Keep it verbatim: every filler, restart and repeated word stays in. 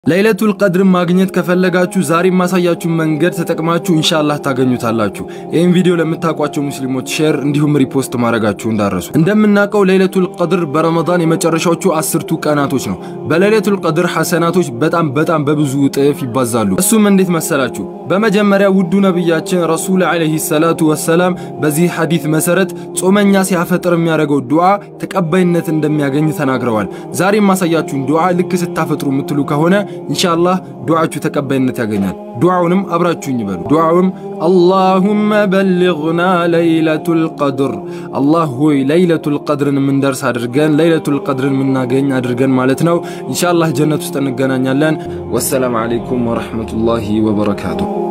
ለይለቱል ቀድር ማግኘት ከፈለጋችሁ ዛሬ ማሳያችሁ መንገድ ተጠቅማችሁ ኢንሻአላህ ታገኙታላችሁ። ይሄን ቪዲዮ ለምታቋቸው ሙስሊሞች ሼር እንዲሁም ሪፖስት ማድረጋችሁ እንዳረሱ። እንደምናቀው ለይለቱል ቀድር በረመዳን የመጨረሻዎቹ አስርቱ ቀናቶች ነው። በለይለቱል ቀድር ሐሰናቶች በጣም በጣም በብዙ እጥፍ ይባዛሉ። እሱም እንዴት መሰላችሁ? በመጀመሪያ ውዱ ነብያችን ረሱል አለይሂ ሰላቱ ወሰላም በዚህ ሐዲስ መሰረት ጾመኛ ሲያፈጥር የሚያደርገው ዱዓ ተቀባይነት እንደሚያገኝ ተናግረዋል። ዛሬ ማሳያችሁን ዱዓ ልክ ስታፈጥሩ የምትሉ ከሆነ ኢንሻአላህ ዱዓችሁ ተቀባይነት ያገኛል። ዱዓውንም አብራችሁኝ ይበሉ። ዱዓውም አላሁመ በልግና ለይለቱል ቀድር፣ አላህ ሆይ ለይለቱል ቀድርን ምን ደርስ አድርገን ለይለቱል ቀድርን ምናገኝ አድርገን ማለት ነው። ኢንሻአላህ ጀነት ውስጥ እንገናኛለን። ወሰላሙ አለይኩም ወራህመቱላሂ ወበረካቱሁ።